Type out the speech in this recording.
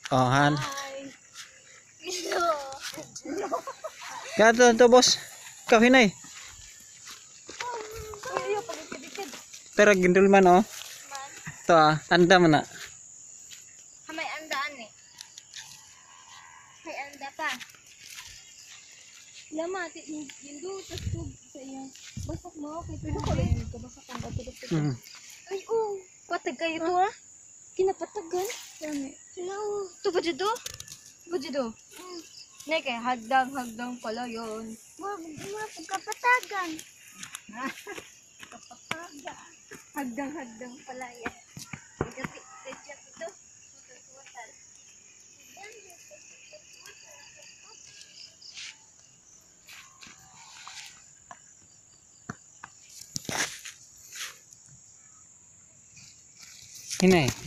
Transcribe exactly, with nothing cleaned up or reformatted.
Oh, han. Hi. Hello. Gato to boss. Kahinay. Ayo pagkidikid. Pero gindul man oh. Man. To ah, anda man na. May andaan eh. May anda pa. Lama, yun tas tug sa iyo. Basak mo, kay pero ko lang. Kabasak ang batulog ko. Mm. Ay, oh. Patag kayo to ha? Kinapatagan. Dami. Hello. Ito ba dito? Ba dito? Neke, hagdang-hagdang pala yun. Wag mo kapatagan. Kapatagan. Hagdang-hagdang pala yan. Kasi, kaya ito. Tututuwatan. Hinay.